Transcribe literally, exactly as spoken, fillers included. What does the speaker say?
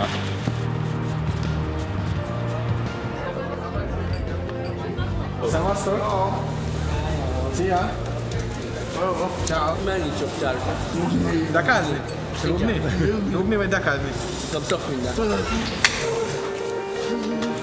Szevasztok! Szia! Ciao! Mennyit szoktál? Dekázni? Rúgni? Rúgni vagy dekázni? Sok minden.